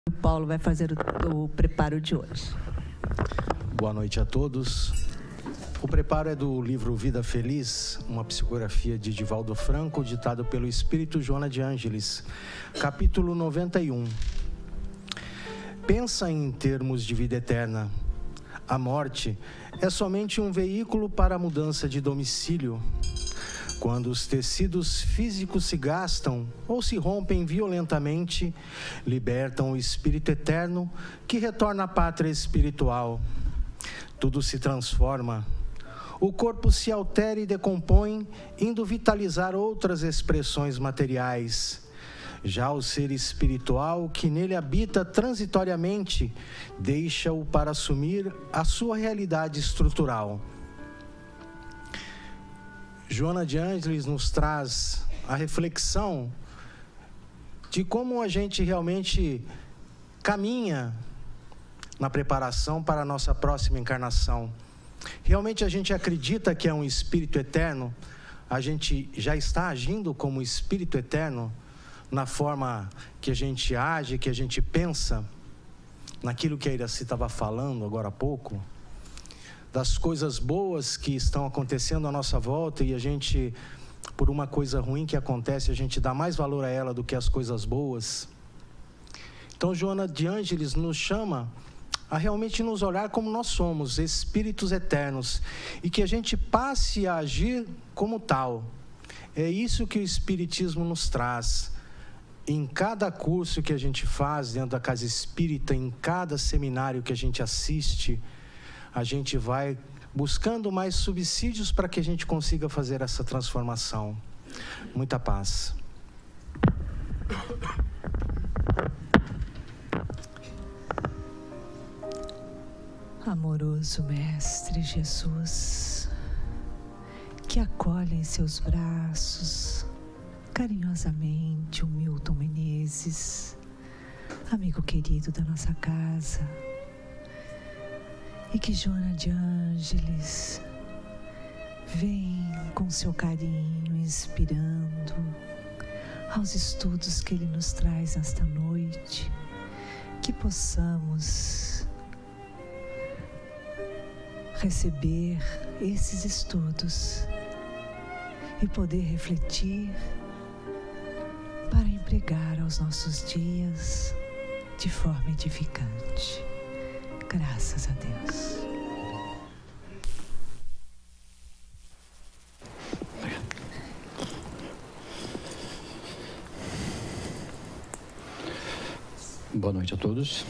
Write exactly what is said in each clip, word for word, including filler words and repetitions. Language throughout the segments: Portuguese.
O Paulo vai fazer o, o preparo de hoje. Boa noite a todos. O preparo é do livro Vida Feliz, uma psicografia de Divaldo Franco, ditado pelo Espírito Joana de Ângeles, capítulo noventa e um. Pensa em termos de vida eterna. A morte é somente um veículo para a mudança de domicílio. Quando os tecidos físicos se gastam ou se rompem violentamente, libertam o espírito eterno que retorna à pátria espiritual. Tudo se transforma. O corpo se altera e decompõe, indo vitalizar outras expressões materiais. Já o ser espiritual que nele habita transitoriamente, deixa-o para assumir a sua realidade estrutural. Joana de Ângeles nos traz a reflexão de como a gente realmente caminha na preparação para a nossa próxima encarnação. Realmente a gente acredita que é um espírito eterno? A gente já está agindo como espírito eterno na forma que a gente age, que a gente pensa, naquilo que a Iraci estava falando agora há pouco? Das coisas boas que estão acontecendo à nossa volta e a gente, por uma coisa ruim que acontece, a gente dá mais valor a ela do que as coisas boas. Então, Joana de Ângeles nos chama a realmente nos olhar como nós somos, espíritos eternos, e que a gente passe a agir como tal. É isso que o Espiritismo nos traz. Em cada curso que a gente faz dentro da Casa Espírita, em cada seminário que a gente assiste, a gente vai buscando mais subsídios para que a gente consiga fazer essa transformação. Muita paz. Amoroso Mestre Jesus, que acolhe em seus braços carinhosamente o Milton Menezes, amigo querido da nossa casa, e que Joana de Ângeles vem com seu carinho inspirando aos estudos que ele nos traz nesta noite, que possamos receber esses estudos e poder refletir para empregar aos nossos dias de forma edificante. Graças a Deus. Boa noite a todos.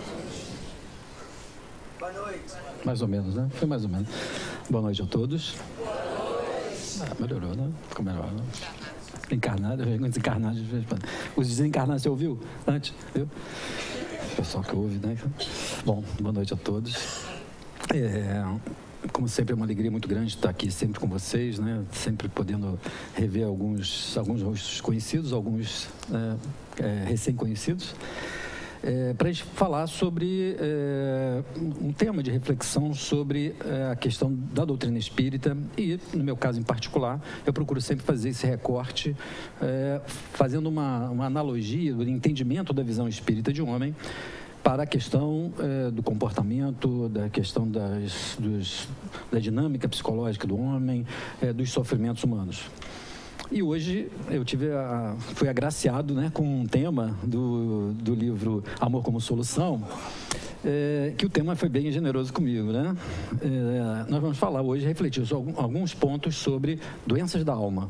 Boa noite. Mais ou menos, né? Foi mais ou menos. Boa noite a todos. Boa noite. Ah, melhorou, né? Ficou melhor, né? Encarnado, desencarnado. Os desencarnados, você ouviu antes? Viu? Pessoal que ouve, né? Bom, boa noite a todos. É, como sempre, é uma alegria muito grande estar aqui sempre com vocês, né? Sempre podendo rever alguns, alguns rostos conhecidos, alguns é, é, recém-conhecidos. É, para a gente falar sobre é, um tema de reflexão sobre é, a questão da doutrina espírita e, no meu caso em particular, eu procuro sempre fazer esse recorte é, fazendo uma, uma analogia do entendimento da visão espírita de um homem para a questão é, do comportamento, da questão das, dos, da dinâmica psicológica do homem, é, dos sofrimentos humanos. E hoje eu tive a, fui agraciado, né, com um tema do, do livro Amor como Solução, é, que o tema foi bem generoso comigo, né? É, nós vamos falar hoje, refletir sobre alguns pontos sobre doenças da alma.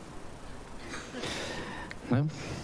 Né?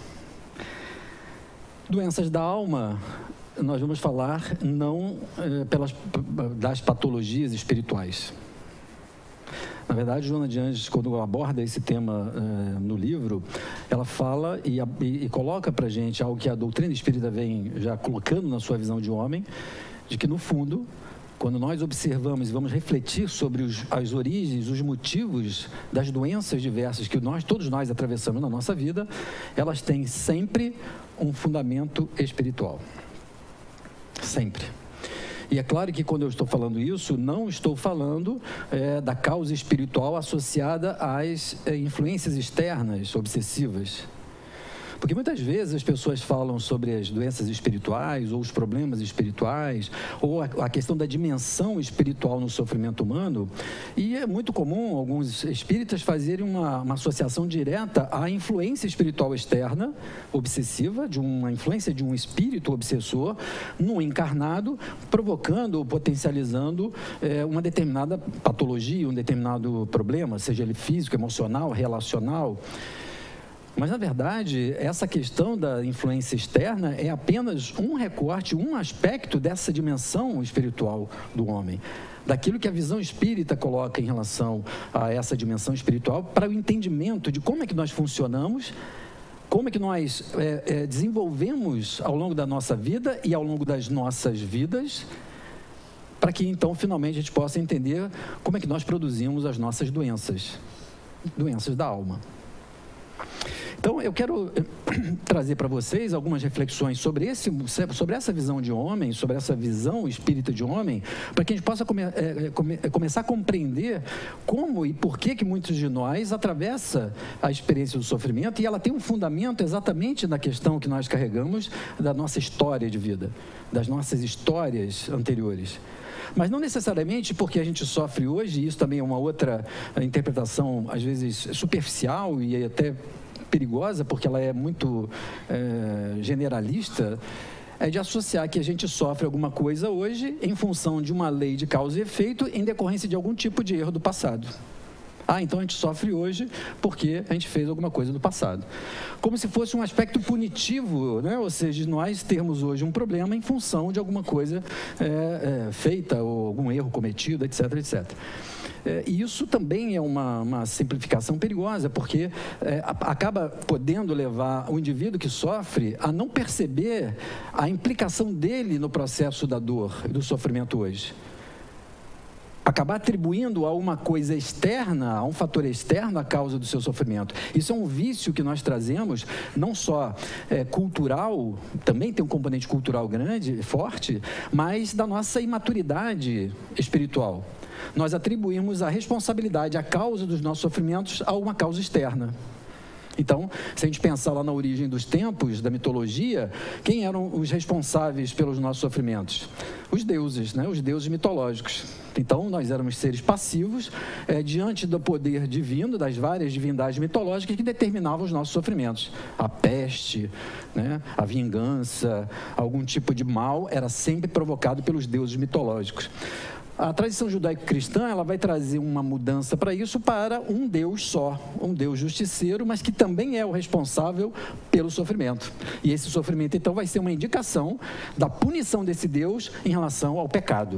Doenças da alma, nós vamos falar não é, pelas, das patologias espirituais. Na verdade, Joana de Ângeles, quando aborda esse tema uh, no livro, ela fala e, e, e coloca para a gente algo que a doutrina espírita vem já colocando na sua visão de homem, de que, no fundo, quando nós observamos e vamos refletir sobre os, as origens, os motivos das doenças diversas que nós, todos nós atravessamos na nossa vida, elas têm sempre um fundamento espiritual. Sempre. E é claro que quando eu estou falando isso, não estou falando é, da causa espiritual associada às é, influências externas obsessivas. Porque muitas vezes as pessoas falam sobre as doenças espirituais, ou os problemas espirituais, ou a, a questão da dimensão espiritual no sofrimento humano, e é muito comum alguns espíritas fazerem uma, uma associação direta à influência espiritual externa, obsessiva, de uma influência de um espírito obsessor no encarnado, provocando ou potencializando é, uma determinada patologia, um determinado problema, seja ele físico, emocional, relacional. Mas, na verdade, essa questão da influência externa é apenas um recorte, um aspecto dessa dimensão espiritual do homem, daquilo que a visão espírita coloca em relação a essa dimensão espiritual, para o entendimento de como é que nós funcionamos, como é que nós é, é, desenvolvemos ao longo da nossa vida e ao longo das nossas vidas, para que, então, finalmente, a gente possa entender como é que nós produzimos as nossas doenças, doenças da alma. Então, eu quero trazer para vocês algumas reflexões sobre, esse, sobre essa visão de homem, sobre essa visão espírita de homem, para que a gente possa come, é, come, começar a compreender como e por que que muitos de nós atravessa a experiência do sofrimento, e ela tem um fundamento exatamente na questão que nós carregamos da nossa história de vida, das nossas histórias anteriores. Mas não necessariamente porque a gente sofre hoje, e isso também é uma outra interpretação, às vezes superficial e até perigosa, porque ela é muito é, generalista, é de associar que a gente sofre alguma coisa hoje em função de uma lei de causa e efeito em decorrência de algum tipo de erro do passado. Ah, então a gente sofre hoje porque a gente fez alguma coisa no passado. Como se fosse um aspecto punitivo, né? Ou seja, nós termos hoje um problema em função de alguma coisa é, é, feita ou algum erro cometido, etc, etcétera. É, e isso também é uma, uma simplificação perigosa, porque é, acaba podendo levar o indivíduo que sofre a não perceber a implicação dele no processo da dor e do sofrimento hoje. Acabar atribuindo a uma coisa externa, a um fator externo, a causa do seu sofrimento. Isso é um vício que nós trazemos, não só é, cultural, também tem um componente cultural grande, forte, mas da nossa imaturidade espiritual. Nós atribuímos a responsabilidade, a causa dos nossos sofrimentos a uma causa externa. Então, se a gente pensar lá na origem dos tempos, da mitologia, quem eram os responsáveis pelos nossos sofrimentos? Os deuses, né? Os deuses mitológicos. Então, nós éramos seres passivos é, diante do poder divino, das várias divindades mitológicas que determinavam os nossos sofrimentos. A peste, né? A vingança, algum tipo de mal era sempre provocado pelos deuses mitológicos. A tradição judaico-cristã, ela vai trazer uma mudança para isso, para um Deus só, um Deus justiceiro, mas que também é o responsável pelo sofrimento. E esse sofrimento, então, vai ser uma indicação da punição desse Deus em relação ao pecado.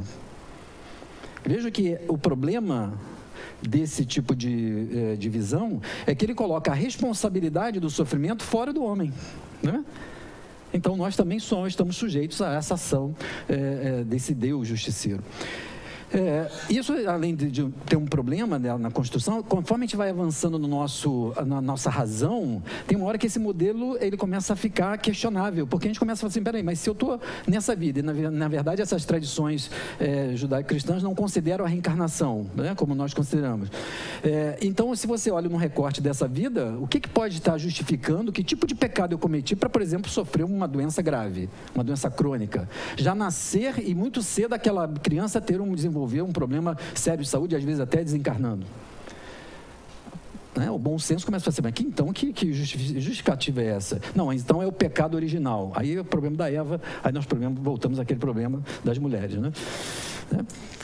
Veja que o problema desse tipo de, eh, de visão é que ele coloca a responsabilidade do sofrimento fora do homem, né? Então, nós também só estamos sujeitos a essa ação eh, eh, desse Deus justiceiro. É, isso, além de, de ter um problema, né, na construção, conforme a gente vai avançando no nosso, na nossa razão, tem uma hora que esse modelo ele começa a ficar questionável, porque a gente começa a falar assim, peraí, mas se eu estou nessa vida, e na, na verdade essas tradições é, judaico-cristãs não consideram a reencarnação, né, como nós consideramos. É, então, se você olha no recorte dessa vida, o que, que pode estar justificando, que tipo de pecado eu cometi para, por exemplo, sofrer uma doença grave, uma doença crônica? Já nascer e muito cedo aquela criança ter um desenvolvimento um problema sério de saúde, às vezes até desencarnando. Né? O bom senso começa a falar assim, mas que, então que, que justificativa é essa? Não, então é o pecado original. Aí é o problema da Eva, aí nós voltamos àquele problema das mulheres. Né? É.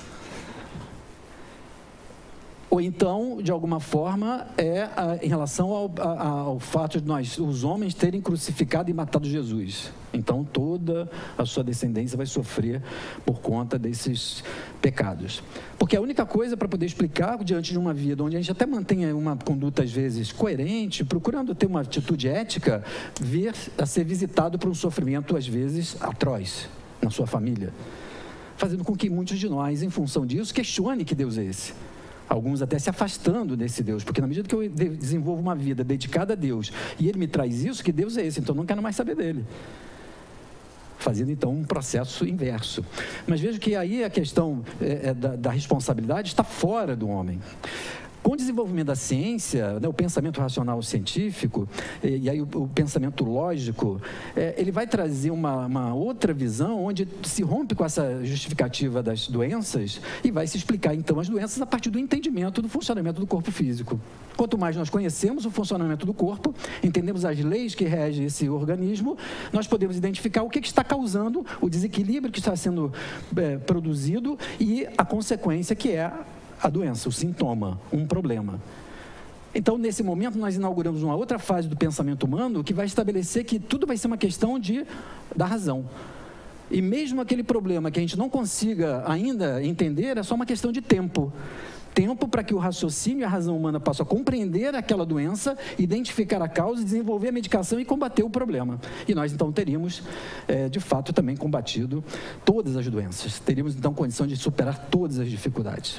Ou então, de alguma forma, é a, em relação ao, a, ao fato de nós, os homens, terem crucificado e matado Jesus. Então, toda a sua descendência vai sofrer por conta desses pecados. Porque a única coisa para poder explicar, diante de uma vida onde a gente até mantém uma conduta, às vezes, coerente, procurando ter uma atitude ética, vir a ser visitado por um sofrimento, às vezes, atroz na sua família. Fazendo com que muitos de nós, em função disso, questionem que Deus é esse. Alguns até se afastando desse Deus, porque na medida que eu desenvolvo uma vida dedicada a Deus, e Ele me traz isso, que Deus é esse, então eu não quero mais saber dele. Fazendo então um processo inverso. Mas veja que aí a questão é, é, da, da responsabilidade está fora do homem. Com o desenvolvimento da ciência, né, o pensamento racional científico, e, e aí o, o pensamento lógico, é, ele vai trazer uma, uma outra visão onde se rompe com essa justificativa das doenças e vai se explicar, então, as doenças a partir do entendimento do funcionamento do corpo físico. Quanto mais nós conhecemos o funcionamento do corpo, entendemos as leis que regem esse organismo, nós podemos identificar o que, que está causando o desequilíbrio que está sendo é, produzido e a consequência que é a doença, o sintoma, um problema. Então, nesse momento, nós inauguramos uma outra fase do pensamento humano que vai estabelecer que tudo vai ser uma questão de, da razão. E mesmo aquele problema que a gente não consiga ainda entender, é só uma questão de tempo. Tempo para que o raciocínio e a razão humana possam compreender aquela doença, identificar a causa, desenvolver a medicação e combater o problema. E nós, então, teríamos, é, de fato, também combatido todas as doenças. Teríamos, então, condição de superar todas as dificuldades.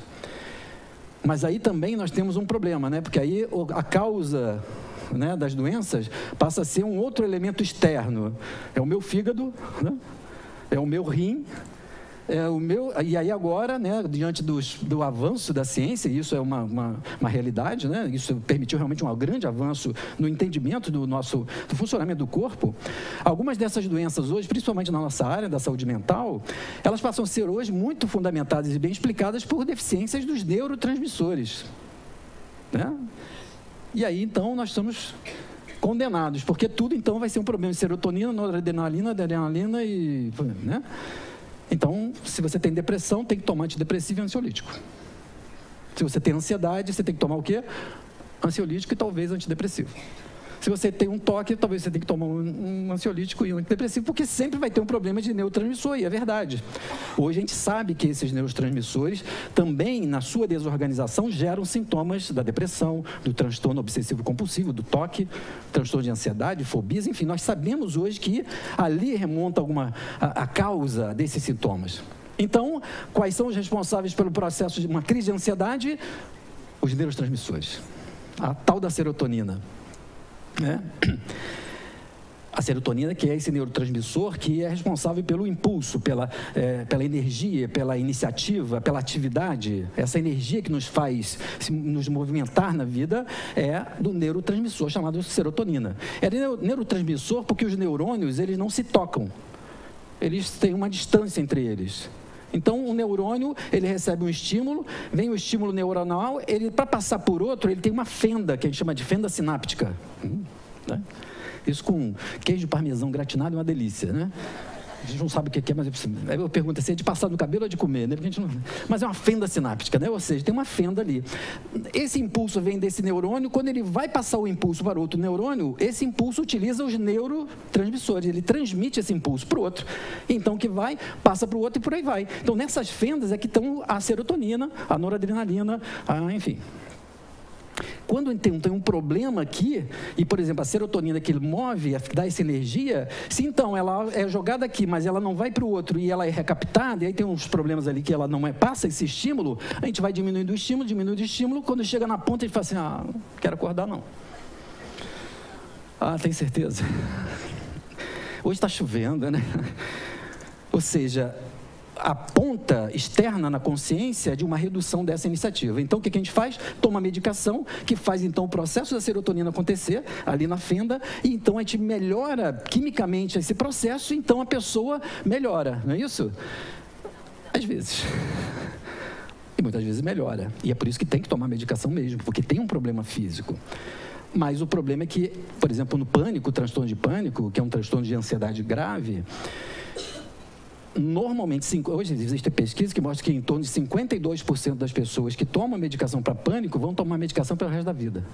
Mas aí também nós temos um problema, né? Porque aí a causa, né, das doenças passa a ser um outro elemento externo. É o meu fígado, né? É o meu rim, é o meu... E aí agora, né, diante dos, do avanço da ciência, e isso é uma, uma, uma realidade, né? Isso permitiu realmente um grande avanço no entendimento do nosso do funcionamento do corpo. Algumas dessas doenças hoje, principalmente na nossa área da saúde mental, elas passam a ser hoje muito fundamentadas e bem explicadas por deficiências dos neurotransmissores, né? E aí, então, nós estamos condenados, porque tudo, então, vai ser um problema de serotonina, noradrenalina, adrenalina e... né? Então, se você tem depressão, tem que tomar antidepressivo e ansiolítico. Se você tem ansiedade, você tem que tomar o quê? Ansiolítico e talvez antidepressivo. Se você tem um toque, talvez você tenha que tomar um, um ansiolítico e um antidepressivo, porque sempre vai ter um problema de neurotransmissor, e é verdade. Hoje a gente sabe que esses neurotransmissores também, na sua desorganização, geram sintomas da depressão, do transtorno obsessivo-compulsivo, do toque, transtorno de ansiedade, fobias, enfim, nós sabemos hoje que ali remonta alguma, a, a causa desses sintomas. Então, quais são os responsáveis pelo processo de uma crise de ansiedade? Os neurotransmissores. A tal da serotonina. É. A serotonina, que é esse neurotransmissor que é responsável pelo impulso, pela, é, pela energia, pela iniciativa, pela atividade. Essa energia que nos faz nos movimentar na vida é do neurotransmissor chamado serotonina. É neurotransmissor porque os neurônios, eles não se tocam. Eles têm uma distância entre eles. Então, o neurônio, ele recebe um estímulo, vem o estímulo neuronal, ele, para passar por outro, ele tem uma fenda, que a gente chama de fenda sináptica. Hum, né? Isso com queijo parmesão gratinado é uma delícia, né? A gente não sabe o que é, mas eu pergunto se é de passar no cabelo ou de comer, né? Porque a gente não... Mas é uma fenda sináptica, né? Ou seja, tem uma fenda ali. Esse impulso vem desse neurônio, quando ele vai passar o impulso para outro neurônio, esse impulso utiliza os neurotransmissores, ele transmite esse impulso para o outro. Então, que vai, passa para o outro e por aí vai. Então, nessas fendas é que estão a serotonina, a noradrenalina, a, enfim... Quando tem, tem um problema aqui, e, por exemplo, a serotonina que move, dá essa energia, se então ela é jogada aqui, mas ela não vai para o outro e ela é recaptada, e aí tem uns problemas ali que ela não é, passa esse estímulo, a gente vai diminuindo o estímulo, diminuindo o estímulo, quando chega na ponta a gente fala assim, ah, não quero acordar não. Ah, tem certeza? Hoje está chovendo, né? Ou seja... a ponta externa na consciência de uma redução dessa iniciativa. Então, o que a gente faz? Toma medicação, que faz, então, o processo da serotonina acontecer ali na fenda, e, então, a gente melhora quimicamente esse processo, e, então, a pessoa melhora, não é isso? Às vezes. E muitas vezes melhora. E é por isso que tem que tomar medicação mesmo, porque tem um problema físico. Mas o problema é que, por exemplo, no pânico, o transtorno de pânico, que é um transtorno de ansiedade grave... Normalmente, hoje existe pesquisa que mostra que em torno de cinquenta e dois por cento das pessoas que tomam medicação para pânico vão tomar medicação pelo resto da vida.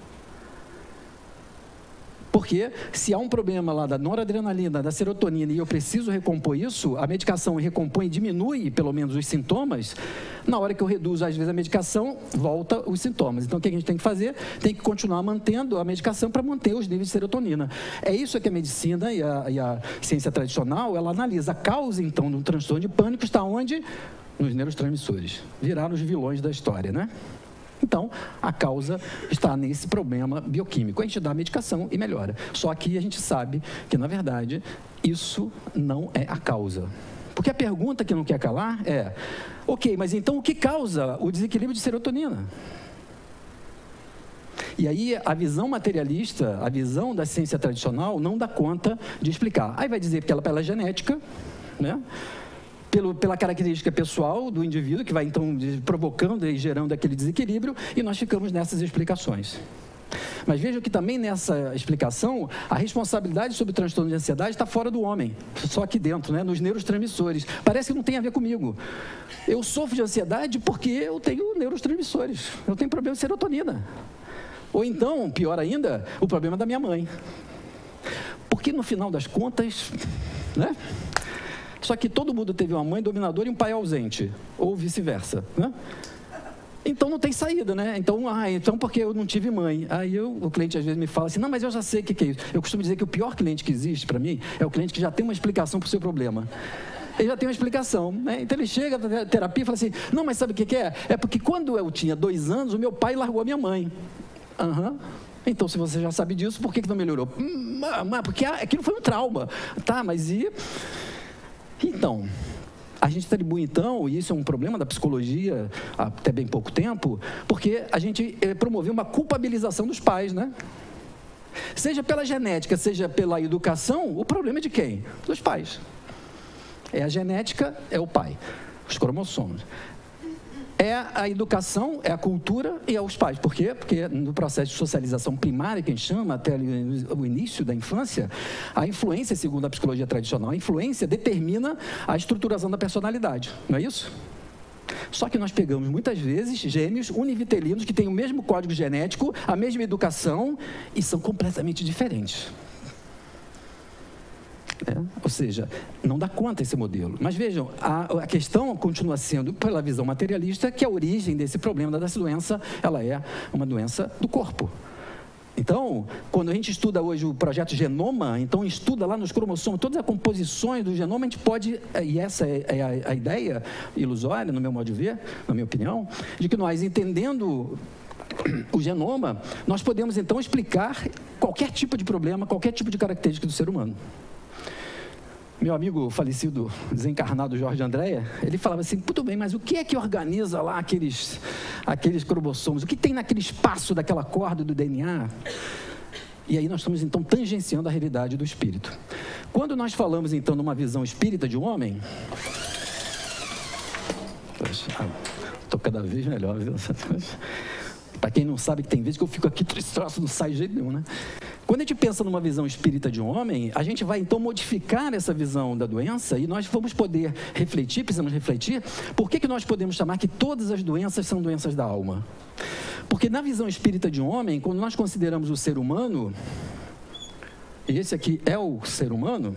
Porque se há um problema lá da noradrenalina, da serotonina, e eu preciso recompor isso, a medicação recompõe e diminui, pelo menos, os sintomas. Na hora que eu reduzo, às vezes, a medicação, volta os sintomas. Então, o que a gente tem que fazer? Tem que continuar mantendo a medicação para manter os níveis de serotonina. É isso que a medicina e a, e a ciência tradicional, ela analisa. A causa, então, do transtorno de pânico está onde? Nos neurotransmissores. Viraram os vilões da história, né? Então, a causa está nesse problema bioquímico. A gente dá a medicação e melhora. Só que a gente sabe que, na verdade, isso não é a causa. Porque a pergunta que não quer calar é, ok, mas então o que causa o desequilíbrio de serotonina? E aí a visão materialista, a visão da ciência tradicional não dá conta de explicar. Aí vai dizer que ela pela genética, né? Pelo, pela característica pessoal do indivíduo, que vai então provocando e gerando aquele desequilíbrio, e nós ficamos nessas explicações. Mas vejam que também nessa explicação, a responsabilidade sobre o transtorno de ansiedade está fora do homem, só aqui dentro, né, nos neurotransmissores. Parece que não tem a ver comigo. Eu sofro de ansiedade porque eu tenho neurotransmissores, eu tenho problema de serotonina. Ou então, pior ainda, o problema da minha mãe. Porque no final das contas, né? Só que todo mundo teve uma mãe dominadora e um pai ausente, ou vice-versa, né? Então não tem saída, né? Então, ah, então porque eu não tive mãe. Aí eu, o cliente às vezes me fala assim, não, mas eu já sei o que, que é isso. Eu costumo dizer que o pior cliente que existe para mim é o cliente que já tem uma explicação para o seu problema. Ele já tem uma explicação, né? Então ele chega na terapia e fala assim, não, mas sabe o que, que é? É porque quando eu tinha dois anos, o meu pai largou a minha mãe. Aham. Uhum. Então, se você já sabe disso, por que, que não melhorou? Hum, porque aquilo foi um trauma. Tá, mas e... Então... A gente atribui, então, e isso é um problema da psicologia há até bem pouco tempo, porque a gente eh, promoveu uma culpabilização dos pais, né? Seja pela genética, seja pela educação, o problema é de quem? Dos pais. É a genética, é o pai, os cromossomos. É a educação, é a cultura e é os pais. Por quê? Porque no processo de socialização primária, que a gente chama, até o início da infância, a influência, segundo a psicologia tradicional, a influência determina a estruturação da personalidade. Não é isso? Só que nós pegamos, muitas vezes, gêmeos univitelinos que têm o mesmo código genético, a mesma educação e são completamente diferentes. É, ou seja, não dá conta esse modelo. Mas vejam, a, a questão continua sendo, pela visão materialista, que a origem desse problema, dessa doença, ela é uma doença do corpo. Então, quando a gente estuda hoje o projeto Genoma, então estuda lá nos cromossomos todas as composições do genoma, a gente pode, e essa é a, a ideia ilusória, no meu modo de ver, na minha opinião, de que nós, entendendo o genoma, nós podemos então explicar qualquer tipo de problema, qualquer tipo de característica do ser humano. Meu amigo falecido, desencarnado Jorge Andréa, ele falava assim, muito bem, mas o que é que organiza lá aqueles, aqueles cromossomos? O que tem naquele espaço daquela corda do D N A? E aí nós estamos, então, tangenciando a realidade do espírito. Quando nós falamos, então, numa visão espírita de um homem... Estou cada vez melhor, viu? Para quem não sabe, que tem vezes que eu fico aqui, esse troço não sai de jeito nenhum, né? Quando a gente pensa numa visão espírita de um homem, a gente vai então modificar essa visão da doença e nós vamos poder refletir, precisamos refletir, por que que nós podemos chamar que todas as doenças são doenças da alma? Porque na visão espírita de um homem, quando nós consideramos o ser humano, e esse aqui é o ser humano,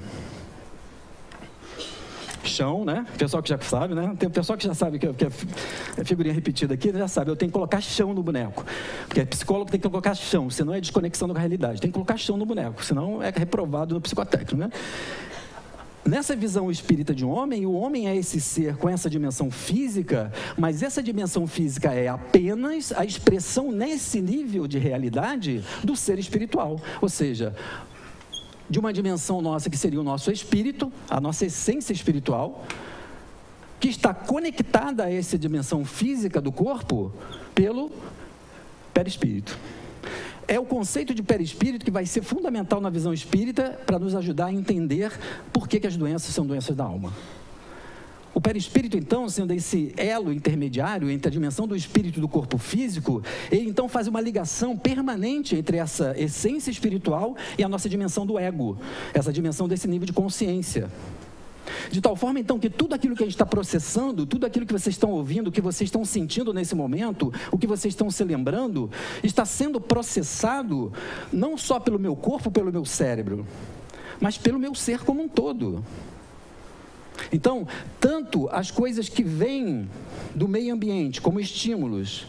chão, né? O pessoal que já sabe, né? Tem o pessoal que já sabe que é figurinha repetida aqui, já sabe, eu tenho que colocar chão no boneco. Porque psicólogo tem que colocar chão, senão é desconexão da realidade. Tem que colocar chão no boneco, senão é reprovado no psicotécnico, né? Nessa visão espírita de um homem, o homem é esse ser com essa dimensão física, mas essa dimensão física é apenas a expressão nesse nível de realidade do ser espiritual. Ou seja, de uma dimensão nossa que seria o nosso espírito, a nossa essência espiritual, que está conectada a essa dimensão física do corpo pelo perispírito. É o conceito de perispírito que vai ser fundamental na visão espírita para nos ajudar a entender por que que as doenças são doenças da alma. O perispírito, então, sendo esse elo intermediário entre a dimensão do espírito e do corpo físico, ele, então, faz uma ligação permanente entre essa essência espiritual e a nossa dimensão do ego, essa dimensão desse nível de consciência. De tal forma, então, que tudo aquilo que a gente está processando, tudo aquilo que vocês estão ouvindo, o que vocês estão sentindo nesse momento, o que vocês estão se lembrando, está sendo processado não só pelo meu corpo, pelo meu cérebro, mas pelo meu ser como um todo. Então, tanto as coisas que vêm do meio ambiente como estímulos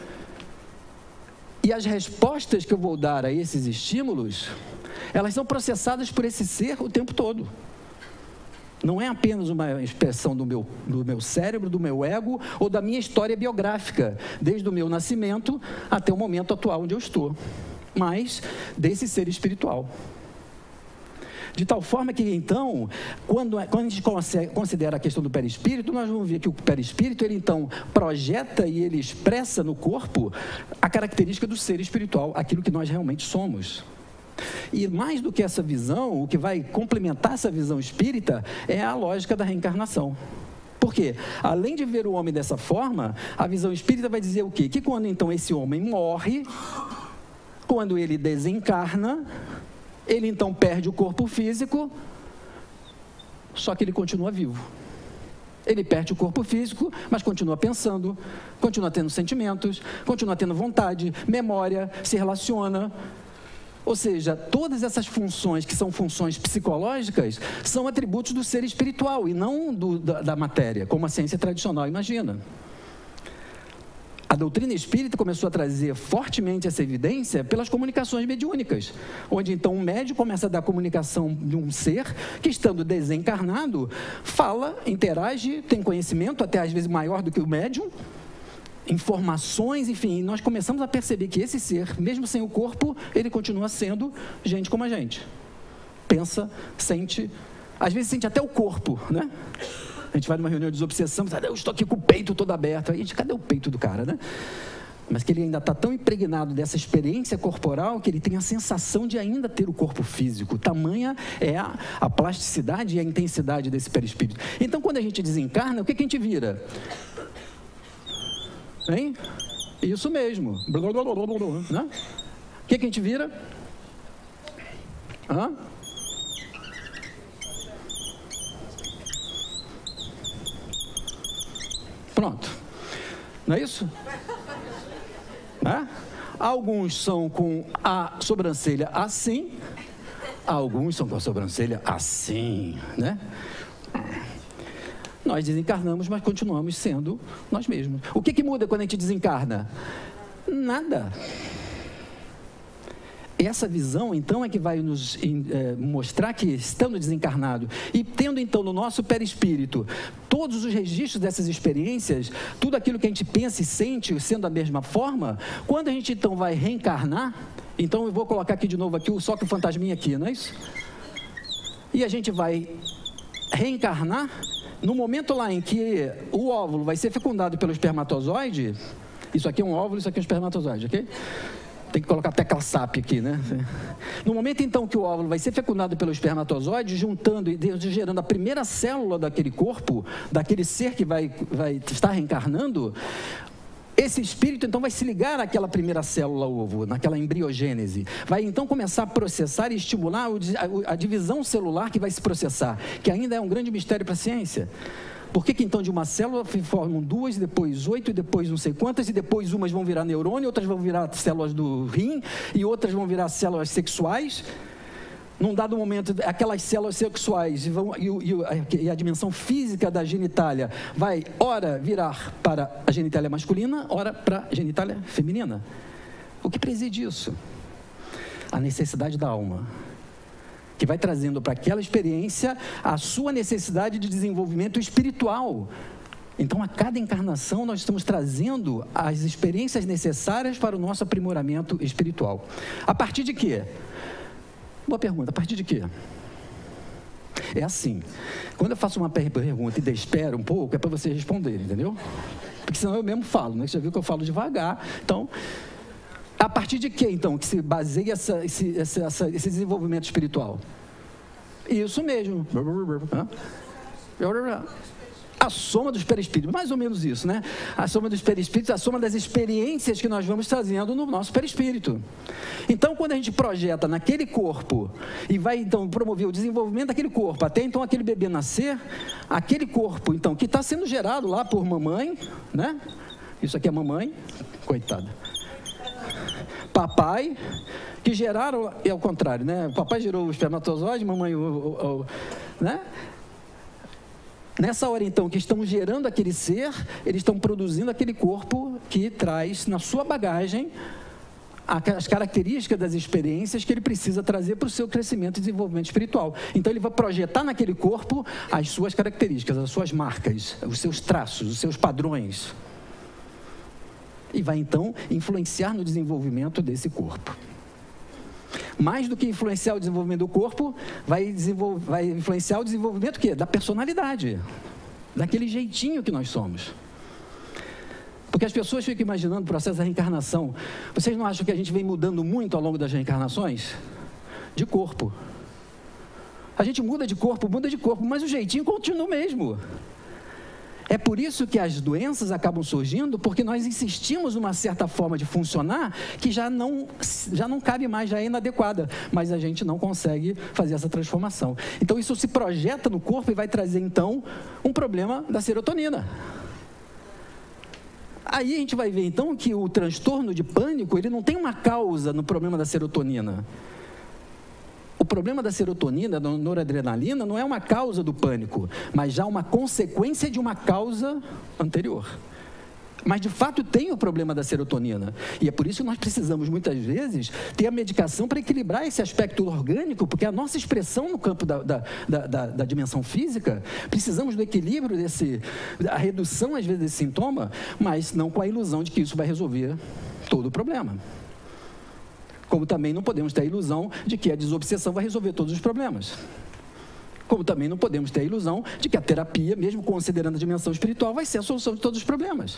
e as respostas que eu vou dar a esses estímulos, elas são processadas por esse ser o tempo todo. Não é apenas uma expressão do meu, do meu cérebro, do meu ego ou da minha história biográfica, desde o meu nascimento até o momento atual onde eu estou, mas desse ser espiritual. De tal forma que, então, quando, quando a gente considera a questão do perispírito, nós vamos ver que o perispírito, ele, então, projeta e ele expressa no corpo a característica do ser espiritual, aquilo que nós realmente somos. E mais do que essa visão, o que vai complementar essa visão espírita é a lógica da reencarnação. Por quê? Além de ver o homem dessa forma, a visão espírita vai dizer o quê? Que quando, então, esse homem morre, quando ele desencarna, ele então perde o corpo físico, só que ele continua vivo. Ele perde o corpo físico, mas continua pensando, continua tendo sentimentos, continua tendo vontade, memória, se relaciona. Ou seja, todas essas funções que são funções psicológicas são atributos do ser espiritual e não do, da, da matéria, como a ciência tradicional imagina. A doutrina espírita começou a trazer fortemente essa evidência pelas comunicações mediúnicas, onde então um médium começa a dar comunicação de um ser que, estando desencarnado, fala, interage, tem conhecimento, até às vezes maior do que o médium, informações, enfim, e nós começamos a perceber que esse ser, mesmo sem o corpo, ele continua sendo gente como a gente. Pensa, sente, às vezes sente até o corpo, né? A gente vai numa reunião de desobsessão, eu estou aqui com o peito todo aberto. Aí a gente, cadê o peito do cara, né? Mas que ele ainda está tão impregnado dessa experiência corporal que ele tem a sensação de ainda ter o corpo físico. Tamanha é a, a plasticidade e a intensidade desse perispírito. Então, quando a gente desencarna, o que, que a gente vira? Hein? Isso mesmo. Né? O que, que a gente vira? Hã? Pronto. Não é isso? Né? Alguns são com a sobrancelha assim, alguns são com a sobrancelha assim, né? Nós desencarnamos, mas continuamos sendo nós mesmos. O que, que muda quando a gente desencarna? Nada. Essa visão, então, é que vai nos é, mostrar que, estando desencarnado e tendo, então, no nosso perispírito todos os registros dessas experiências, tudo aquilo que a gente pensa e sente sendo da mesma forma, quando a gente, então, vai reencarnar, então, eu vou colocar aqui de novo aqui, só que o fantasminha aqui, não é isso? E a gente vai reencarnar no momento lá em que o óvulo vai ser fecundado pelo espermatozoide. Isso aqui é um óvulo, isso aqui é um espermatozoide, ok? Tem que colocar a tecla S A P aqui, né? No momento, então, que o óvulo vai ser fecundado pelo espermatozoide, juntando e gerando a primeira célula daquele corpo, daquele ser que vai, vai estar reencarnando, esse espírito, então, vai se ligar àquela primeira célula ovo, naquela embriogênese. Vai, então, começar a processar e estimular a divisão celular que vai se processar, que ainda é um grande mistério para a ciência. Por que que, então, de uma célula formam duas, depois oito, e depois não sei quantas, e depois umas vão virar neurônio, outras vão virar células do rim, e outras vão virar células sexuais? Num dado momento, aquelas células sexuais vão, e, e, e a dimensão física da genitália vai, ora, virar para a genitália masculina, ora para a genitália feminina. O que preside isso? A necessidade da alma, que vai trazendo para aquela experiência a sua necessidade de desenvolvimento espiritual. Então, a cada encarnação, nós estamos trazendo as experiências necessárias para o nosso aprimoramento espiritual. A partir de quê? Boa pergunta, a partir de quê? É assim, quando eu faço uma pergunta e espero um pouco, é para você responder, entendeu? Porque senão eu mesmo falo, né? Você já viu que eu falo devagar, então... A partir de que, então, que se baseia essa, esse, essa, esse desenvolvimento espiritual? Isso mesmo. A soma dos perispíritos, mais ou menos isso, né? A soma dos perispíritos, a soma das experiências que nós vamos trazendo no nosso perispírito. Então, quando a gente projeta naquele corpo e vai, então, promover o desenvolvimento daquele corpo, até, então, aquele bebê nascer, aquele corpo, então, que está sendo gerado lá por mamãe, né? Isso aqui é mamãe, coitada. Papai, que geraram, é o contrário, né? O papai gerou o espermatozoide, mamãe o, o, o, né? Nessa hora, então, que estão gerando aquele ser, eles estão produzindo aquele corpo que traz na sua bagagem as características das experiências que ele precisa trazer para o seu crescimento e desenvolvimento espiritual. Então, ele vai projetar naquele corpo as suas características, as suas marcas, os seus traços, os seus padrões. E vai, então, influenciar no desenvolvimento desse corpo. mais do que influenciar o desenvolvimento do corpo, vai, vai influenciar o desenvolvimento o quê? Da personalidade, daquele jeitinho que nós somos. Porque as pessoas ficam imaginando o processo da reencarnação. Vocês não acham que a gente vem mudando muito ao longo das reencarnações? De corpo. A gente muda de corpo, muda de corpo, mas o jeitinho continua o mesmo. É por isso que as doenças acabam surgindo, porque nós insistimos numa certa forma de funcionar que já não, já não cabe mais, já é inadequada, mas a gente não consegue fazer essa transformação. Então isso se projeta no corpo e vai trazer então um problema da serotonina. Aí a gente vai ver então que o transtorno de pânico, ele não tem uma causa no problema da serotonina. O problema da serotonina, da noradrenalina, não é uma causa do pânico, mas já uma consequência de uma causa anterior. Mas, de fato, tem o problema da serotonina. E é por isso que nós precisamos, muitas vezes, ter a medicação para equilibrar esse aspecto orgânico, porque a nossa expressão no campo da, da, da, da, da dimensão física, precisamos do equilíbrio, desse, da redução, às vezes, desse sintoma, mas não com a ilusão de que isso vai resolver todo o problema. Como também não podemos ter a ilusão de que a desobsessão vai resolver todos os problemas. Como também não podemos ter a ilusão de que a terapia, mesmo considerando a dimensão espiritual, vai ser a solução de todos os problemas.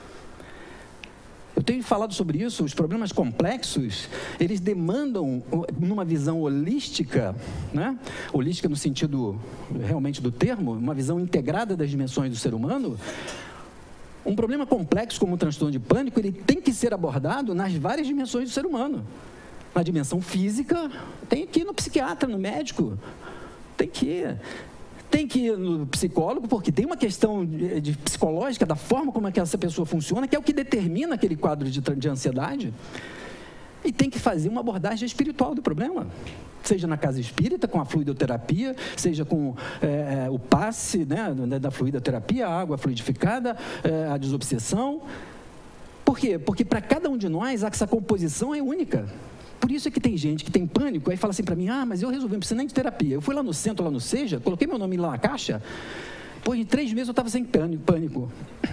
Eu tenho falado sobre isso, os problemas complexos, eles demandam, numa visão holística, né? Holística no sentido realmente do termo, uma visão integrada das dimensões do ser humano. Um problema complexo como o transtorno de pânico, ele tem que ser abordado nas várias dimensões do ser humano. Na dimensão física, tem que ir no psiquiatra, no médico, tem que ir, tem que ir no psicólogo, porque tem uma questão de, de psicológica da forma como é que essa pessoa funciona, que é o que determina aquele quadro de, de ansiedade, e tem que fazer uma abordagem espiritual do problema. Seja na casa espírita, com a fluidoterapia, seja com é, o passe, né, da fluidoterapia, a água fluidificada, é, a desobsessão. Por quê? Porque para cada um de nós, essa composição é única. Por isso é que tem gente que tem pânico, aí fala assim para mim, ah, mas eu resolvi, não precisa nem de terapia. Eu fui lá no centro, lá no Seja, coloquei meu nome lá na caixa, pô, em três meses eu estava sem pânico.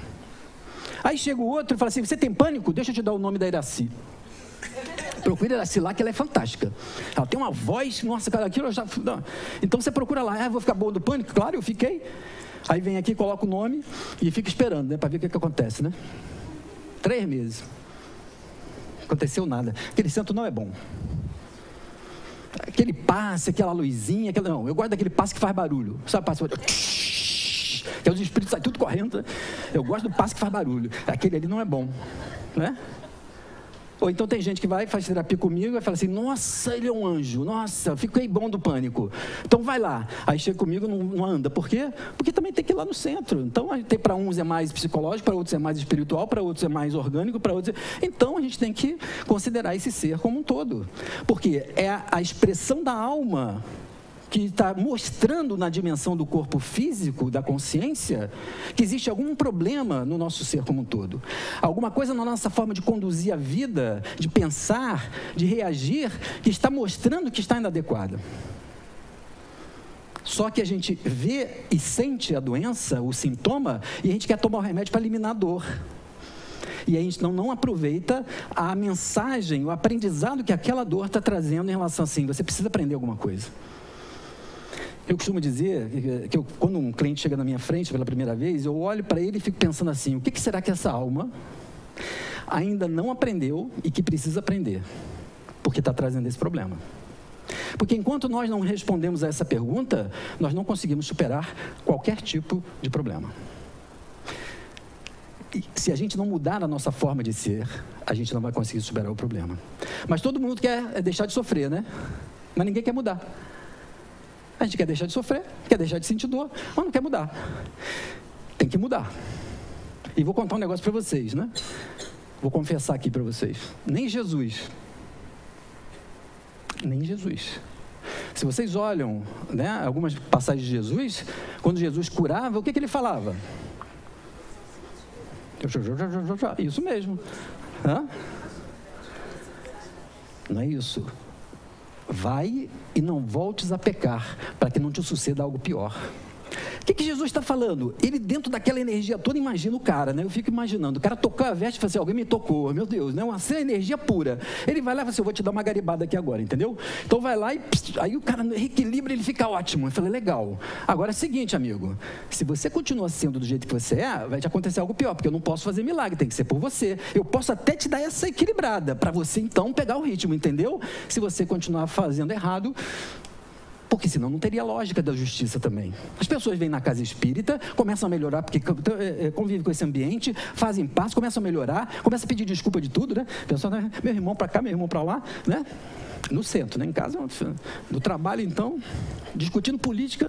Aí chega o outro e fala assim, você tem pânico? Deixa eu te dar o nome da Iraci. Procura Iraci lá, que ela é fantástica. Ela tem uma voz, nossa, cara, aquilo eu já... Não. Então você procura lá, ah, vou ficar boa do pânico? Claro, eu fiquei. Aí vem aqui, coloca o nome e fica esperando, né, para ver o que, que acontece, né? Três meses. Aconteceu nada. Aquele centro não é bom. Aquele passe, aquela luzinha, aquela... não, eu gosto daquele passe que faz barulho. Sabe, passe que os espíritos saem tudo correndo, né? Eu gosto do passe que faz barulho. Aquele ali não é bom, né? Ou então tem gente que vai, faz terapia comigo e fala assim, nossa, ele é um anjo, nossa, fiquei bom do pânico. Então vai lá. Aí chega comigo, não, não anda. Por quê? Porque também tem que ir lá no centro. Então, para uns é mais psicológico, para outros é mais espiritual, para outros é mais orgânico, para outros... É... Então, a gente tem que considerar esse ser como um todo. Porque é a, a expressão da alma que está mostrando na dimensão do corpo físico, da consciência, que existe algum problema no nosso ser como um todo. Alguma coisa na nossa forma de conduzir a vida, de pensar, de reagir, que está mostrando que está inadequada. Só que a gente vê e sente a doença, o sintoma, e a gente quer tomar o remédio para eliminar a dor. E a gente não, não aproveita a mensagem, o aprendizado que aquela dor está trazendo em relação assim, você precisa aprender alguma coisa. Eu costumo dizer que eu, quando um cliente chega na minha frente pela primeira vez, eu olho para ele e fico pensando assim, o que, que será que essa alma ainda não aprendeu e que precisa aprender? Porque está trazendo esse problema. Porque enquanto nós não respondemos a essa pergunta, nós não conseguimos superar qualquer tipo de problema. E se a gente não mudar a nossa forma de ser, a gente não vai conseguir superar o problema. Mas todo mundo quer deixar de sofrer, né? Mas ninguém quer mudar. A gente quer deixar de sofrer, quer deixar de sentir dor, mas não quer mudar. Tem que mudar. E vou contar um negócio para vocês, né? Vou confessar aqui para vocês. Nem Jesus, nem Jesus. Se vocês olham, né, algumas passagens de Jesus, quando Jesus curava, o que, que ele falava? Isso mesmo. Hã? Não é isso. Vai e não voltes a pecar, para que não te suceda algo pior. O que, que Jesus está falando? Ele, dentro daquela energia toda, imagina o cara, né? Eu fico imaginando, o cara tocou a veste e fala assim, alguém me tocou, meu Deus, né? Uma energia pura. Ele vai lá e fala assim, eu vou te dar uma garibada aqui agora, entendeu? Então vai lá e pss, aí o cara reequilibra, ele fica ótimo. Eu falei, legal. Agora é o seguinte, amigo, se você continua sendo do jeito que você é, vai te acontecer algo pior, porque eu não posso fazer milagre, tem que ser por você. Eu posso até te dar essa equilibrada, para você então pegar o ritmo, entendeu? Se você continuar fazendo errado, porque senão não teria lógica da justiça também. As pessoas vêm na casa espírita, começam a melhorar, porque convivem com esse ambiente, fazem paz, começam a melhorar, começam a pedir desculpa de tudo, né? Pessoal, né? Meu irmão para cá, meu irmão para lá, né? No centro, né? Em casa, no trabalho, então, discutindo política,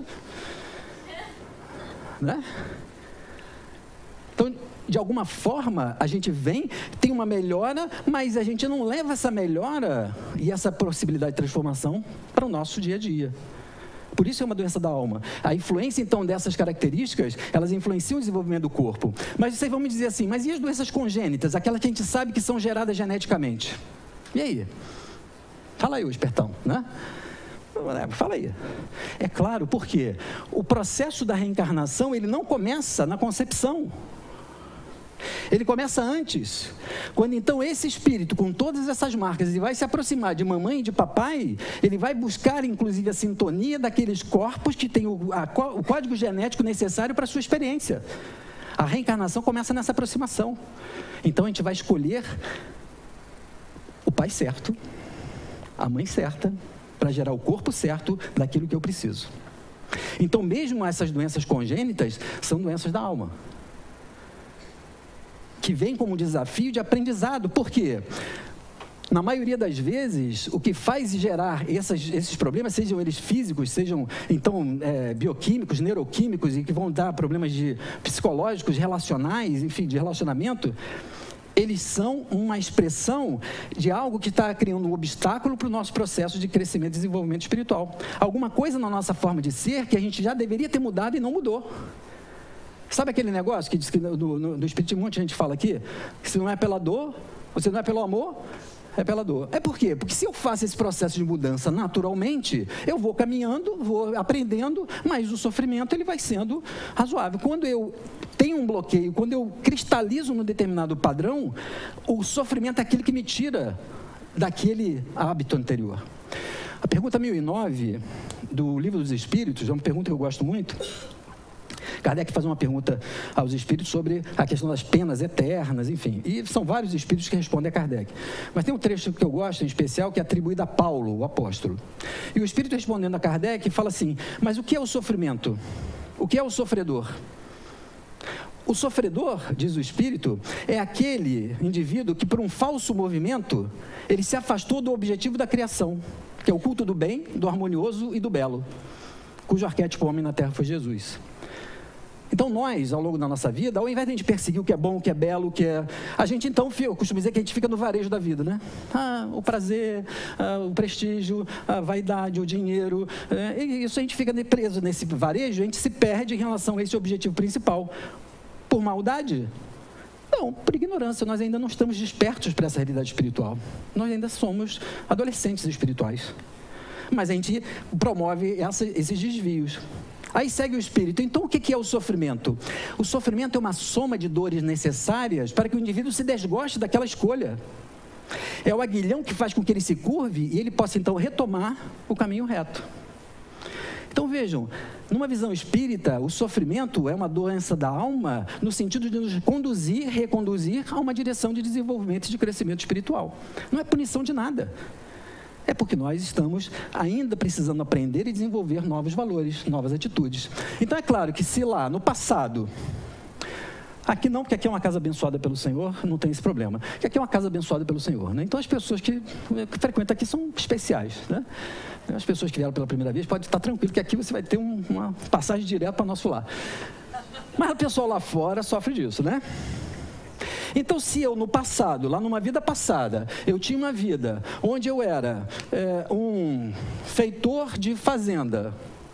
né? Então, de alguma forma, a gente vem, tem uma melhora, mas a gente não leva essa melhora e essa possibilidade de transformação para o nosso dia a dia. Por isso é uma doença da alma. A influência, então, dessas características, elas influenciam o desenvolvimento do corpo. Mas vocês vão me dizer assim, mas e as doenças congênitas? Aquelas que a gente sabe que são geradas geneticamente? E aí? Fala aí, o espertão, né? Fala aí. É claro, porque o processo da reencarnação, ele não começa na concepção. Ele começa antes, quando então esse espírito com todas essas marcas ele vai se aproximar de mamãe e de papai, ele vai buscar inclusive a sintonia daqueles corpos que têm o, a, o código genético necessário para a sua experiência. A reencarnação começa nessa aproximação. Então a gente vai escolher o pai certo, a mãe certa, para gerar o corpo certo daquilo que eu preciso. Então mesmo essas doenças congênitas são doenças da alma, que vem como um desafio de aprendizado. Por quê? Na maioria das vezes, o que faz gerar essas, esses problemas, sejam eles físicos, sejam, então, é, bioquímicos, neuroquímicos, e que vão dar problemas de, psicológicos, relacionais, enfim, de relacionamento, eles são uma expressão de algo que está criando um obstáculo para o nosso processo de crescimento e desenvolvimento espiritual. Alguma coisa na nossa forma de ser que a gente já deveria ter mudado e não mudou. Sabe aquele negócio que diz que no, no, no Espiritismo muita gente fala aqui? Que se não é pela dor, ou se não é pelo amor, é pela dor. É por quê? Porque se eu faço esse processo de mudança naturalmente, eu vou caminhando, vou aprendendo, mas o sofrimento ele vai sendo razoável. Quando eu tenho um bloqueio, quando eu cristalizo num determinado padrão, o sofrimento é aquele que me tira daquele hábito anterior. A pergunta mil e nove do Livro dos Espíritos é uma pergunta que eu gosto muito. Kardec faz uma pergunta aos espíritos sobre a questão das penas eternas, enfim. E são vários espíritos que respondem a Kardec. Mas tem um trecho que eu gosto, em especial, que é atribuído a Paulo, o apóstolo. E o espírito respondendo a Kardec fala assim, mas o que é o sofrimento? O que é o sofredor? O sofredor, diz o espírito, é aquele indivíduo que por um falso movimento, ele se afastou do objetivo da criação, que é o culto do bem, do harmonioso e do belo, cujo arquétipo homem na Terra foi Jesus. Então nós, ao longo da nossa vida, ao invés de a gente perseguir o que é bom, o que é belo, o que é... A gente então, eu costumo dizer que a gente fica no varejo da vida, né? Ah, o prazer, ah, o prestígio, a vaidade, o dinheiro. É, e isso a gente fica preso nesse varejo, a gente se perde em relação a esse objetivo principal. Por maldade? Não, por ignorância. Nós ainda não estamos despertos para essa realidade espiritual. Nós ainda somos adolescentes espirituais. Mas a gente promove essa, esses desvios. Aí segue o espírito. Então, o que é o sofrimento? O sofrimento é uma soma de dores necessárias para que o indivíduo se desgoste daquela escolha. É o aguilhão que faz com que ele se curve e ele possa, então, retomar o caminho reto. Então, vejam, numa visão espírita, o sofrimento é uma doença da alma no sentido de nos conduzir, reconduzir a uma direção de desenvolvimento e de crescimento espiritual. Não é punição de nada. É porque nós estamos ainda precisando aprender e desenvolver novos valores, novas atitudes. Então, é claro que se lá, no passado... Aqui não, porque aqui é uma casa abençoada pelo Senhor, não tem esse problema. Porque aqui é uma casa abençoada pelo Senhor, né? Então, as pessoas que, que frequentam aqui são especiais, né? As pessoas que vieram pela primeira vez, pode estar tranquilo, que aqui você vai ter um, uma passagem direta para nosso lar. Mas o pessoal lá fora sofre disso, né? Então, se eu no passado, lá numa vida passada, eu tinha uma vida onde eu era é, um feitor de fazenda,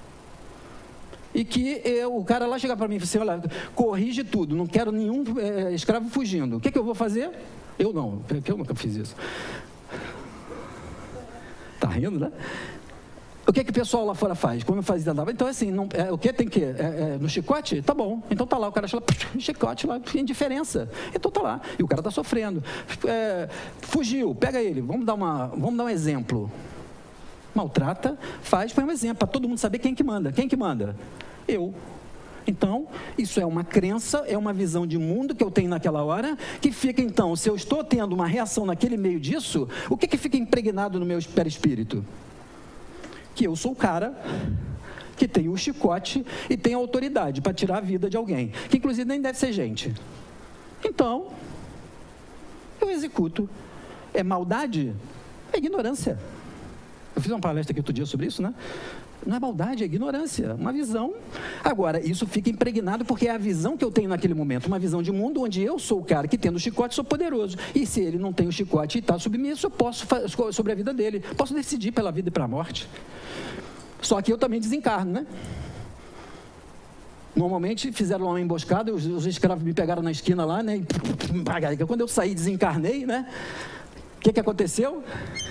e que eu, o cara lá chega para mim e fala assim, olha, corrige tudo, não quero nenhum é, escravo fugindo. O que, que eu vou fazer? Eu não, porque eu nunca fiz isso. Tá rindo, né? O que que o pessoal lá fora faz? Como eu fazia, andava. Então, assim, não, é, o que tem que... É, é, no chicote? Tá bom. Então tá lá, o cara chama, chicote lá, indiferença. Então tá lá. E o cara tá sofrendo. É, fugiu, pega ele. Vamos dar, uma, vamos dar um exemplo. Maltrata, faz, põe um exemplo, para todo mundo saber quem que manda. Quem que manda? Eu. Então, isso é uma crença, é uma visão de mundo que eu tenho naquela hora, que fica, então, se eu estou tendo uma reação naquele meio disso, o que que fica impregnado no meu perispírito? Que eu sou o cara que tem o chicote e tem a autoridade para tirar a vida de alguém, que inclusive nem deve ser gente. Então, eu executo. É maldade? É ignorância. Eu fiz uma palestra aqui outro dia sobre isso, né? Não é maldade, é ignorância, uma visão. Agora, isso fica impregnado porque é a visão que eu tenho naquele momento, uma visão de mundo onde eu sou o cara que, tendo o chicote, sou poderoso. E se ele não tem o chicote e está submisso, eu posso sobre a vida dele, posso decidir pela vida e pela morte. Só que eu também desencarno, né? Normalmente fizeram uma emboscada, os, os escravos me pegaram na esquina lá, né? E quando eu saí, desencarnei, né? O que que aconteceu?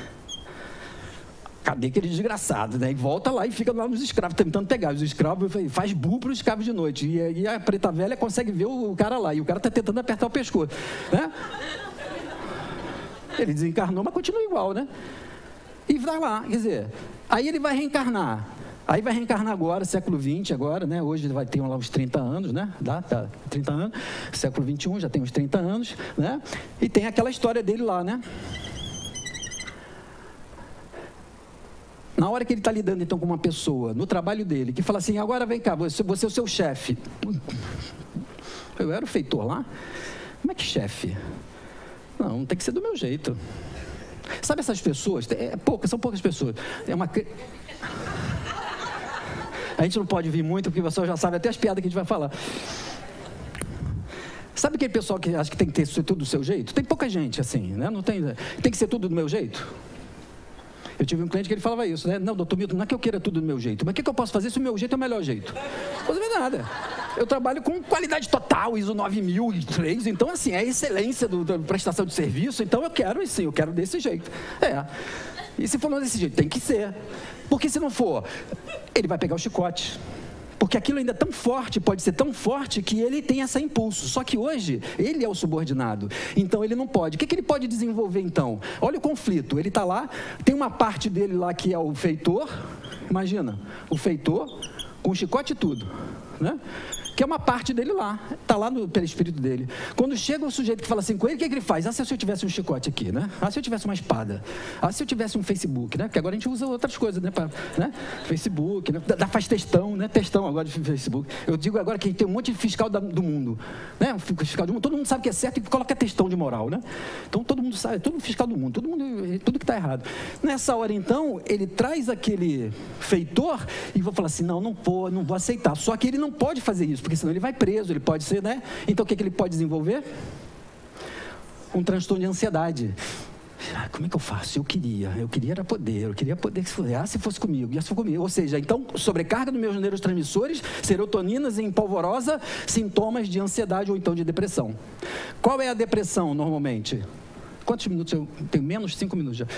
Cadê aquele desgraçado, né? E volta lá e fica lá nos escravos, tentando pegar. Os escravos faz burro para os escravos de noite. E, e a preta velha consegue ver o cara lá. E o cara está tentando apertar o pescoço, né? Ele desencarnou, mas continua igual, né? E vai lá, quer dizer, aí ele vai reencarnar. Aí vai reencarnar agora, século vinte, agora, né? Hoje vai ter lá uns trinta anos, né? Dá, tá, trinta anos. Século vinte e um, já tem uns trinta anos, né? E tem aquela história dele lá, né? Na hora que ele está lidando, então, com uma pessoa, no trabalho dele, que fala assim, agora vem cá, você, você é o seu chefe. Eu era o feitor lá? Como é que chefe? Não, tem que ser do meu jeito. Sabe essas pessoas? É poucas, são poucas pessoas. É uma... A gente não pode vir muito, porque o pessoal já sabe até as piadas que a gente vai falar. Sabe aquele pessoal que acha que tem que ter tudo do seu jeito? Tem pouca gente assim, né? Não tem, tem que ser tudo do meu jeito? Eu tive um cliente que ele falava isso, né? Não, doutor Milton, não é que eu queira tudo do meu jeito, mas o que, que eu posso fazer se o meu jeito é o melhor jeito? Não posso ver nada. Eu trabalho com qualidade total, I S O nove mil e três, então, assim, é a excelência do, da prestação de serviço, então eu quero, sim, eu quero desse jeito. É. E se for desse jeito, tem que ser. Porque se não for, ele vai pegar o chicote. Porque aquilo ainda é tão forte, pode ser tão forte, que ele tem esse impulso. Só que hoje, ele é o subordinado. Então, ele não pode. O que, que ele pode desenvolver, então? Olha o conflito. Ele está lá, tem uma parte dele lá que é o feitor. Imagina, o feitor com o chicote e tudo, né? Que é uma parte dele lá, está lá no perispírito dele. Quando chega o sujeito que fala assim com ele, o que, que ele faz? Ah, se eu tivesse um chicote aqui, né? Ah, se eu tivesse uma espada. Ah, se eu tivesse um Facebook, né? Porque agora a gente usa outras coisas, né? Pra, né? Facebook, né? Dá, faz textão, né? Textão agora de Facebook. Eu digo agora que tem um monte de fiscal da, do mundo, né? Fiscal do mundo, todo mundo sabe que é certo e coloca textão de moral, né? Então todo mundo sabe, todo fiscal do mundo, todo mundo, tudo que está errado. Nessa hora, então, ele traz aquele feitor e vou falar assim, não, não vou, não vou aceitar. Só que ele não pode fazer isso, porque senão ele vai preso, ele pode ser, né? Então, o que, que ele pode desenvolver? Um transtorno de ansiedade. Ah, como é que eu faço? Eu queria, eu queria era poder, eu queria poder que fosse, ah, se fosse comigo, e se for comigo. Ou seja, então, sobrecarga dos meus neurotransmissores, serotoninas em polvorosa, sintomas de ansiedade ou então de depressão. Qual é a depressão, normalmente? Quantos minutos eu tenho? Menos cinco minutos já.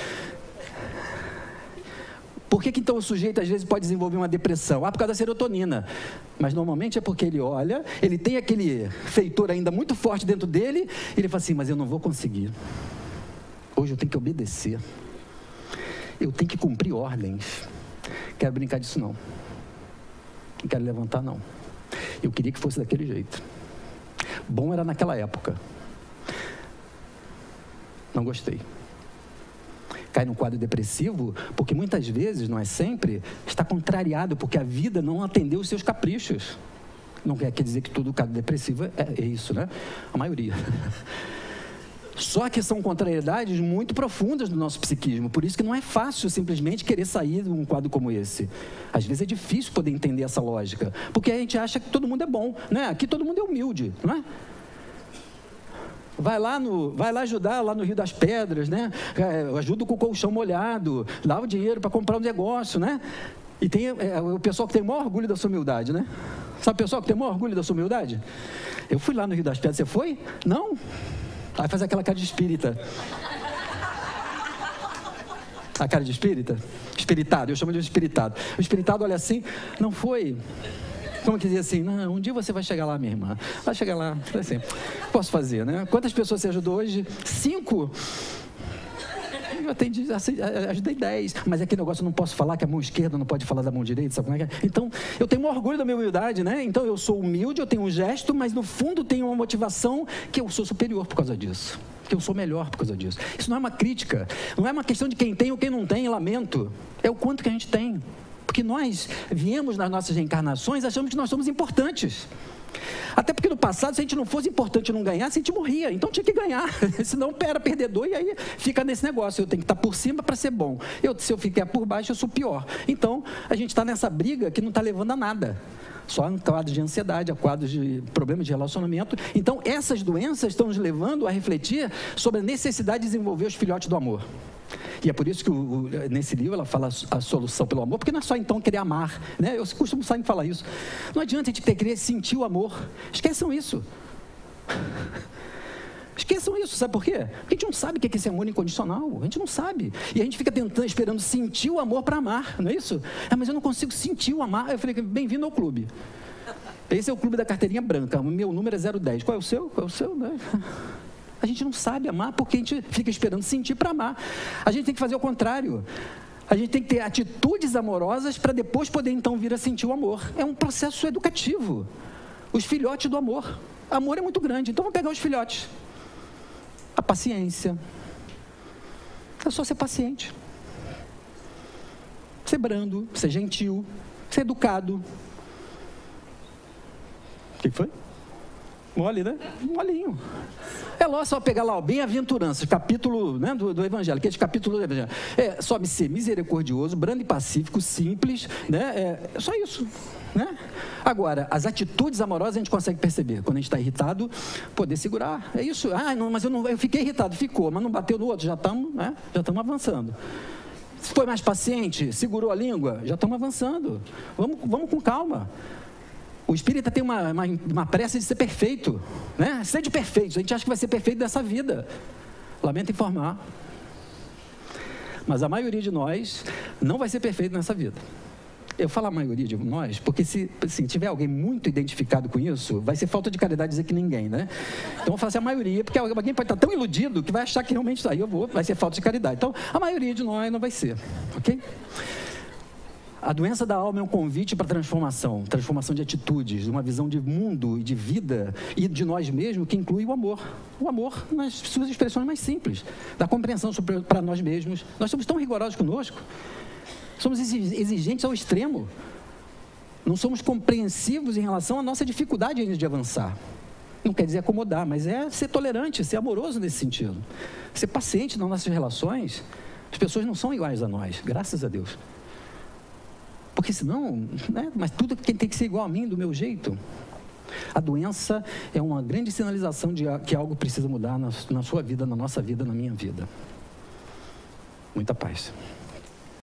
Por que, que então o sujeito às vezes pode desenvolver uma depressão? Ah, por causa da serotonina. Mas normalmente é porque ele olha, ele tem aquele feitor ainda muito forte dentro dele, e ele fala assim, mas eu não vou conseguir. Hoje eu tenho que obedecer. Eu tenho que cumprir ordens. Quero brincar disso não. Não quero levantar não. Eu queria que fosse daquele jeito. Bom era naquela época. Não gostei. Cai num quadro depressivo, porque muitas vezes, não é sempre, está contrariado, porque a vida não atendeu os seus caprichos. Não quer dizer que todo quadro depressivo é, é isso, né? A maioria. Só que são contrariedades muito profundas do nosso psiquismo, por isso que não é fácil simplesmente querer sair de um quadro como esse. Às vezes é difícil poder entender essa lógica, porque a gente acha que todo mundo é bom, né? Aqui todo mundo é humilde, não é? Vai lá, no, vai lá ajudar lá no Rio das Pedras, né? É, ajuda com o colchão molhado, dá o dinheiro para comprar um negócio, né? E tem é, o pessoal que tem o maior orgulho da sua humildade, né? Sabe o pessoal que tem o maior orgulho da sua humildade? Eu fui lá no Rio das Pedras, você foi? Não? Aí faz aquela cara de espírita. A cara de espírita? Espiritado, eu chamo de espiritado. O espiritado olha assim, não foi... Como que dizer assim, não, um dia você vai chegar lá, minha irmã. Vai chegar lá, assim, posso fazer, né? Quantas pessoas você ajudou hoje? Cinco? Eu atendi, ajudei dez. Mas é aquele negócio, eu não posso falar que a mão esquerda não pode falar da mão direita, sabe como é que é? Então, eu tenho um orgulho da minha humildade, né? Então, eu sou humilde, eu tenho um gesto, mas no fundo tenho uma motivação que eu sou superior por causa disso. Que eu sou melhor por causa disso. Isso não é uma crítica, não é uma questão de quem tem ou quem não tem, lamento. É o quanto que a gente tem. Porque nós viemos nas nossas reencarnações achamos que nós somos importantes. Até porque no passado, se a gente não fosse importante e não ganhasse, a gente morria. Então tinha que ganhar. Senão era perdedor e aí fica nesse negócio. Eu tenho que estar por cima para ser bom. Eu, se eu ficar por baixo, eu sou pior. Então a gente está nessa briga que não está levando a nada. Só em quadros de ansiedade, a quadros de problemas de relacionamento. Então essas doenças estão nos levando a refletir sobre a necessidade de desenvolver os filhotes do amor. E é por isso que o, o, nesse livro ela fala a solução pelo amor, porque não é só então querer amar, né? Eu costumo sempre falar isso. Não adianta a gente ter, querer sentir o amor. Esqueçam isso. Esqueçam isso, sabe por quê? Porque a gente não sabe o que é esse amor incondicional. A gente não sabe. E a gente fica tentando, esperando sentir o amor para amar, não é isso? Ah, mas eu não consigo sentir o amar. Eu falei, bem-vindo ao clube. Esse é o clube da carteirinha branca. O meu número é zero dez. Qual é o seu? Qual é o seu? A gente não sabe amar porque a gente fica esperando sentir para amar. A gente tem que fazer o contrário. A gente tem que ter atitudes amorosas para depois poder então vir a sentir o amor. É um processo educativo. Os filhotes do amor. Amor é muito grande, então vamos pegar os filhotes. A paciência. É só ser paciente. Ser brando, ser gentil, ser educado. O que foi? Mole, né? Molinho. É lá só pegar lá, ó, bem-aventuranças, capítulo, né, do, do Evangelho, que é de capítulo do Evangelho. É, sobe ser misericordioso, brando e pacífico, simples, né? É, é só isso, né? Agora, as atitudes amorosas a gente consegue perceber. Quando a gente está irritado, poder segurar. É isso. Ah, não, mas eu, não, eu fiquei irritado. Ficou, mas não bateu no outro. Já estamos, né? Já estamos avançando. Se foi mais paciente, segurou a língua, já estamos avançando. Vamos, vamos com calma. O espírita tem uma, uma, uma pressa de ser perfeito, né? Ser de perfeito. A gente acha que vai ser perfeito dessa vida. Lamento informar. Mas a maioria de nós não vai ser perfeito nessa vida. Eu falo a maioria de nós, porque se assim, tiver alguém muito identificado com isso, vai ser falta de caridade dizer que ninguém, né? Então eu falo assim, a maioria, porque alguém pode estar tão iludido que vai achar que realmente está aí, eu vou, vai ser falta de caridade. Então, a maioria de nós não vai ser, ok? A doença da alma é um convite para transformação, transformação de atitudes, uma visão de mundo e de vida e de nós mesmos que inclui o amor. O amor nas suas expressões mais simples, da compreensão para nós mesmos. Nós somos tão rigorosos conosco, somos exigentes ao extremo, não somos compreensivos em relação à nossa dificuldade de avançar. Não quer dizer acomodar, mas é ser tolerante, ser amoroso nesse sentido, ser paciente nas nossas relações. As pessoas não são iguais a nós, graças a Deus. Porque senão, né, mas tudo quem tem que ser igual a mim, do meu jeito. A doença é uma grande sinalização de que algo precisa mudar na, na sua vida, na nossa vida, na minha vida. Muita paz.